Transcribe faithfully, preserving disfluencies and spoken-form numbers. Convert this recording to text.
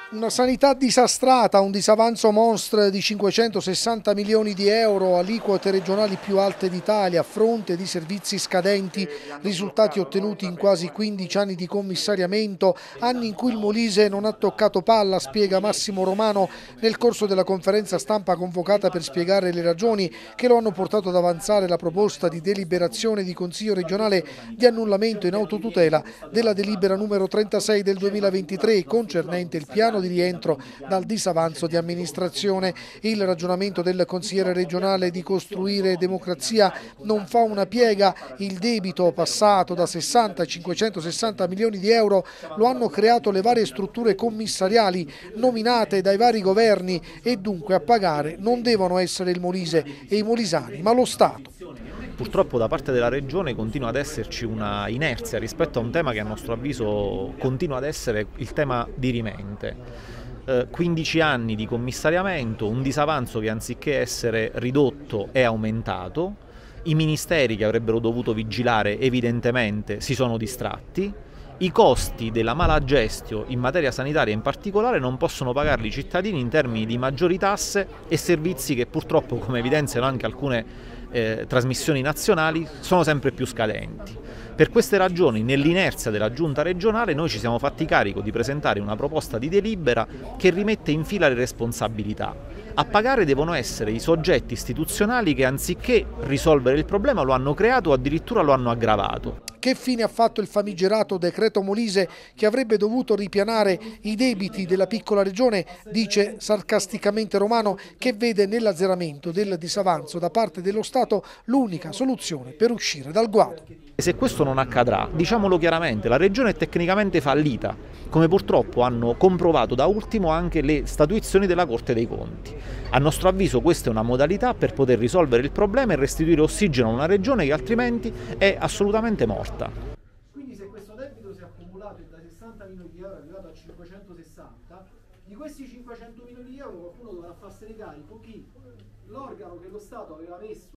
Una sanità disastrata, un disavanzo monstre di cinquecentosessanta milioni di euro, aliquote regionali più alte d'Italia, a fronte di servizi scadenti, risultati ottenuti in quasi quindici anni di commissariamento, anni in cui il Molise non ha toccato palla, spiega Massimo Romano nel corso della conferenza stampa convocata per spiegare le ragioni che lo hanno portato ad avanzare la proposta di deliberazione di Consiglio regionale di annullamento in autotutela della delibera numero trentasei del duemilaventitré concernente il piano di rientro dal disavanzo di amministrazione. Il ragionamento del consigliere regionale di Costruire Democrazia non fa una piega, il debito passato da sessanta a cinquecentosessanta milioni di euro lo hanno creato le varie strutture commissariali nominate dai vari governi e dunque a pagare non devono essere il Molise e i molisani ma lo Stato. Purtroppo da parte della Regione continua ad esserci una inerzia rispetto a un tema che a nostro avviso continua ad essere il tema dirimente. Eh, quindici anni di commissariamento, un disavanzo che anziché essere ridotto è aumentato, i ministeri che avrebbero dovuto vigilare evidentemente si sono distratti, i costi della mala gestio in materia sanitaria in particolare non possono pagarli i cittadini in termini di maggiori tasse e servizi che purtroppo, come evidenziano anche alcune eh, trasmissioni nazionali, sono sempre più scadenti. Per queste ragioni, nell'inerzia della giunta regionale, noi ci siamo fatti carico di presentare una proposta di delibera che rimette in fila le responsabilità. A pagare devono essere i soggetti istituzionali che anziché risolvere il problema lo hanno creato o addirittura lo hanno aggravato. Che fine ha fatto il famigerato decreto Molise che avrebbe dovuto ripianare i debiti della piccola regione, dice sarcasticamente Romano, che vede nell'azzeramento del disavanzo da parte dello Stato l'unica soluzione per uscire dal guado. Se questo non accadrà, diciamolo chiaramente, la regione è tecnicamente fallita, come purtroppo hanno comprovato da ultimo anche le statuizioni della Corte dei Conti. A nostro avviso questa è una modalità per poter risolvere il problema e restituire ossigeno a una regione che altrimenti è assolutamente morta. Quindi se questo debito si è accumulato e da sessanta milioni di euro è arrivato a cinquecentosessanta, di questi cinquecento milioni di euro qualcuno dovrà farsene carico chi? L'organo che lo Stato aveva messo